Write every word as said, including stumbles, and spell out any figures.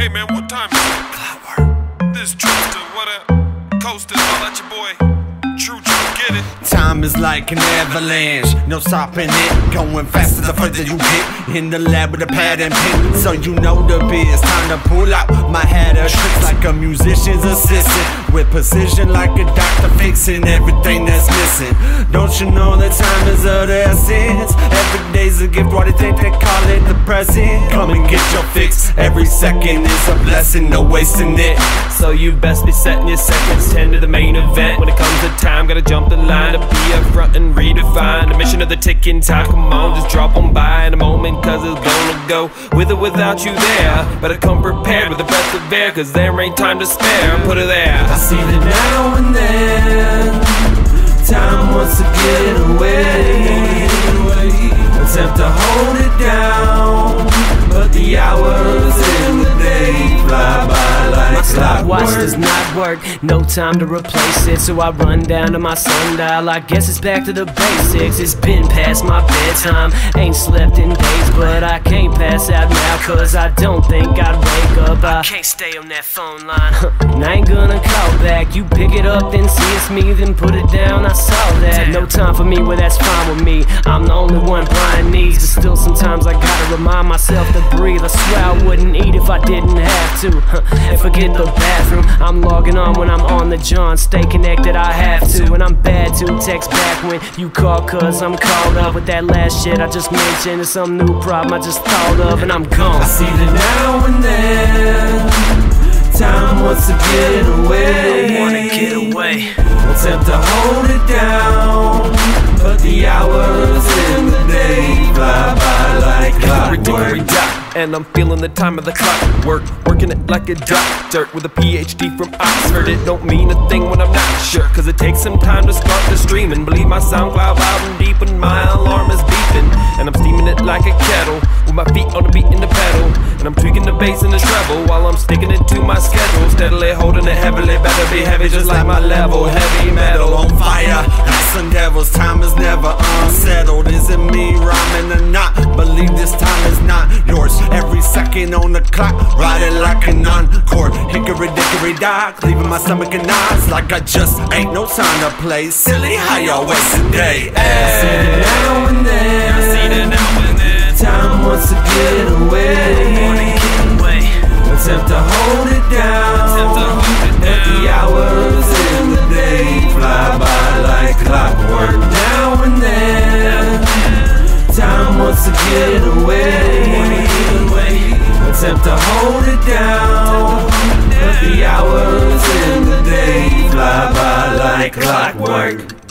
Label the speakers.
Speaker 1: Hey man, what time is it? Clockwork. This Tristan, what up? Colston, all at your boy. True, true, get it.
Speaker 2: Time is like an avalanche, no stopping it. Going faster the further you get. In the lab with a pad and pen, so you know the biz. Time to pull out my hat of tricks like a musician's assistant, with precision like a doctor fixing everything that's missing. Don't you know that time is of the essence? Every day's a gift, why they think they call it the present? Come and get your fix, every second is a blessing, no wasting it.
Speaker 3: So you best be setting your seconds, tend to the main event. When it comes to time, gotta jump the line to be up front and redefine the mission of the ticking time. Come on, just drop on by in a moment, cause it's gonna go with or without you there. Better come prepared with a breath of air, cause there ain't time to spare. Put it there.
Speaker 2: I see that now and then time wants to get away, attempt to hold it down, but the hours in the day fly by like
Speaker 3: my stopwatch
Speaker 2: clockwork.
Speaker 3: does not work, no time to replace it, so I run down to my sundial. I guess it's back to the basics, it's been past my bedtime. Ain't slept in days, but I can't pass out now, cause I don't think I'd wake up. I can't stay on that phone line, and I ain't gonna call back. You pick it up, then see it's me, then put it down, I saw that. No time for me, well that's fine with me. I'm the only one Bryan needs, but still sometimes I gotta remind myself to breathe. I swear I wouldn't eat if I didn't have to, and forget the bathroom. I'm logging on when I'm on the John. Stay connected, I have to, and I'm bad to text back when you call, cause I'm caught up with that last shit I just mentioned. It's some new problem I just thought of, and I'm gone.
Speaker 2: I see that now and then time wants to get away,
Speaker 3: I wanna get away,
Speaker 2: attempt to hold it down, but the hours in the day fly by like clockwork.
Speaker 3: and I'm feeling the time of the clockwork, working it like a doctor with a P H D from Oxford. It don't mean a thing when I'm not sure, cause it takes some time to start the stream. And believe my SoundCloud loud and deep when my alarm is beeping, and I'm steaming it like a kettle with my feet on the beat in the pedal, and I'm tweaking the bass and the treble while I'm sticking it to my schedule, steadily holding it heavily. Better be heavy just like my level, heavy metal
Speaker 2: on fire. Some devils, time is never unsettled. Is it me rhyming or not? Believe this time is not yours. Every second on the clock, riding like an encore. Hickory dickory dock, leaving my stomach in knots, like I just ain't no time to play silly. How y'all waste a day? I see it now and then.
Speaker 3: I see it now and then.
Speaker 2: Time wants to get away, attempt to hold it down, but the hours in the day fly by like clockwork. Now and then time wants to get away, attempt to hold it down, but the hours in the day fly by like clockwork.